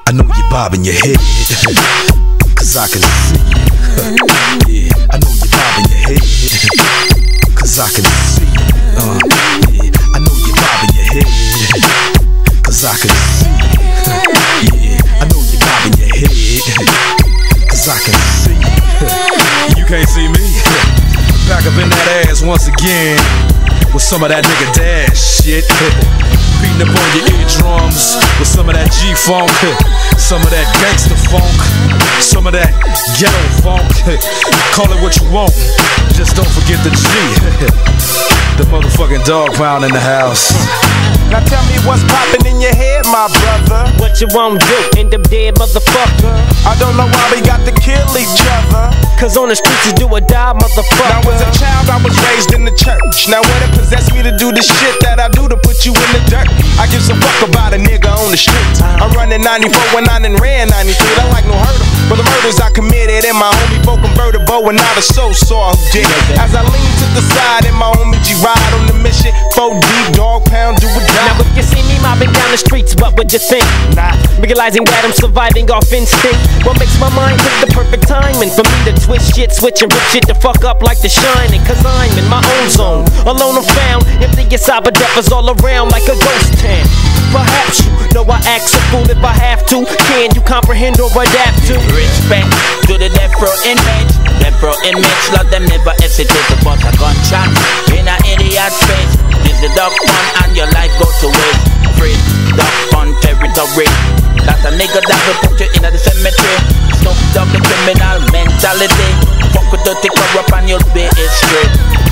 I know you're bobbing your head, cause I can see you. Yeah, I know you're bobbing your head, cause I can see you. Yeah, I know you're bobbing your head, cause I can see you. Yeah, I know you're bobbing your head, cause I can see you. You can't see me. Back up in that ass once again with some of that nigga Dash shit. Beating up on your eardrums with some of that G-funk, some of that gangster funk, some of that ghetto funk. Call it what you want, just don't forget the G. The motherfucking dog pound in the house. Now tell me what's poppin' in your head, my brother. What you won't do, end up dead, motherfucker. I don't know why we got to kill each other. Cause on the streets you do or die, motherfucker. Now as a child I was raised in the church. Now what it possessed me to do the shit that I do to put you in the dirt? I give a fuck about a nigga on the streets. I'm running 94 when I done ran 93. I like no hurt 'em for the murders I committed. And my homie folk convertible and not a soul saw who did it. As I lean to the side and my homie G ride on the mission. 4 deep, dog pound, do or die. Now if you see me mobbing down the streets, what would you think? Nah. Realizing that I'm surviving off instinct. What makes my mind hit the perfect timing for me to twist shit, switch and rip shit to fuck up like The Shining. Cause I'm in my own zone, alone I'm found. Empty and cyber death is all around like a ghost town. Perhaps you know I act so fool if I have to. Can you comprehend or adapt to? Respect to the death row inmates. Death row inmates, let them never hesitate to bust a gunshot in an idiot's face. This the dog pun and your life go to waste. Free dog pun territory. That's a nigga that will put you in the cemetery. Snoop Dogg the criminal mentality. Fuck with dirty corrupt and you'll be straight.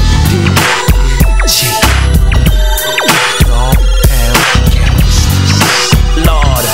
D-G Dog Pound Gangsters. Lord.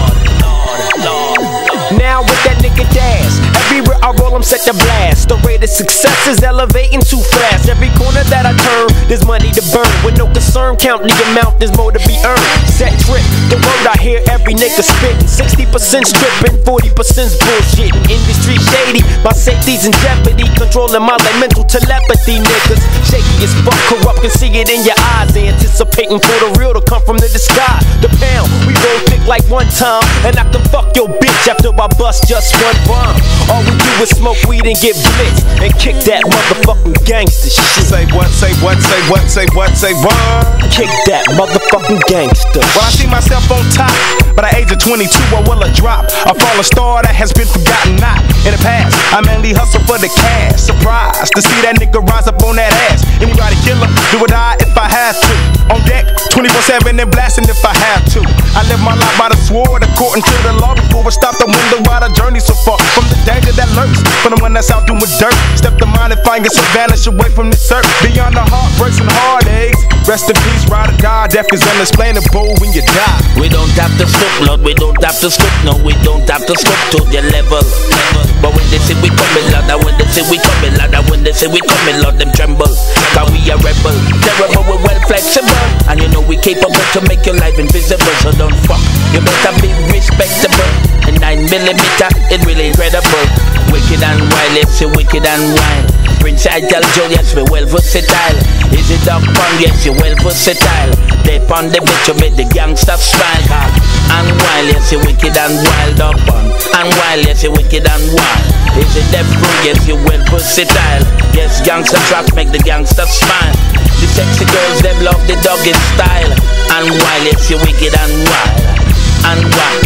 Now with that nigga Dash, everywhere I roll I'm set to blast. The rate of success is elevating too fast. Every corner that I turn, there's money to burn. With no concern, count the amount, there's more to be earned. Set trip, the word I hear every nigga spittin'. 60% stripping, 40%'s bullshitting. Industry shady, my safety's in jeopardy. Controlling my like mental telepathy, niggas. Shaky as fuck, corrupt, can see it in your eyes. They anticipating for the real to come from the sky. The pound, we roll thick like one time. And I can fuck your bitch after I bust just one rhyme. All we do is smoke weed and get blitzed and kick that motherfucking gangster shit. Say what, say what, say what, say what, say what? Kick that motherfucking gangster. Well, I see myself on top, but at age of 22, I will a drop. A fallen star that has been forgotten not. In the past, I mainly hustle for the cash. Surprised to see that nigga rise up on that ass. Anybody kill him, do or die if I have to. On deck, 24/7 and blasting if I have to. I live my life by the sword, according to the law. Before I stop, I wonder why the journey so far. From the danger that lurks, from the one that's out doing dirt. Step the mind and find yourself vanish away from this earth. Beyond the heartbreaks and heartaches. Rest in peace, ride or die. Death is unexplainable when you die. We don't have to stoop, Lord, we don't have to stoop. No, we don't have to stoop to their level. But when they say we coming, Lord, when they say we coming, Lord, when they say we coming, Lord, them tremble. Cause we are rebel, terrible, we're well flexible. And you know we capable to make your life invisible. So don't fuck, you better be respectable. And 9mm, it really incredible. Wicked and wild, yes, you wicked and wild. Prince Idol Joe, yes, we well versatile. Is it dog pound, yes, you well versatile. They pound the bitch, you make the gangster smile. And wild, yes, you wicked and wild, dog pound. And wild, yes, you wicked and wild. Is it death row, yes, you well versatile. Yes, gangster tracks make the gangster smile. The sexy girls, them love the doggy style. And wild, yes, you wicked and wild. And wild.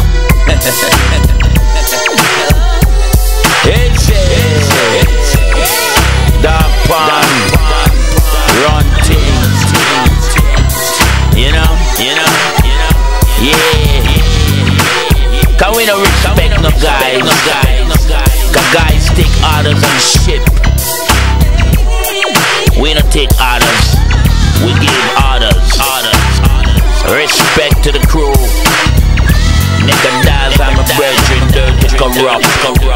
It's dog pound, run things, you know, yeah. Cause we don't respect no guys, cause guys take orders and shit. We don't take orders, we give orders. Respect to the crew. Nigga dies, I'm a brethren, dirty corrupt.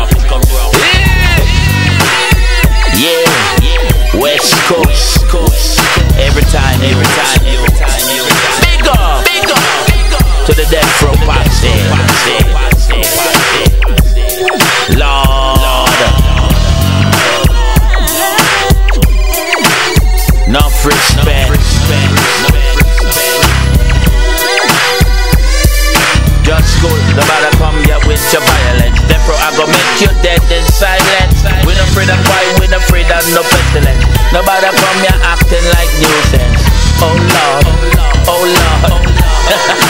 Yeah, West Coast. Every time. Big up to the death row posse. Lord, enough respect. Just go. Nobody come here with your violence. Therefore I go make you dead in silence. We no afraid of fire, we no afraid of no pestilence. Nobody come here acting like nuisance. Oh Lord, oh Lord, oh Lord.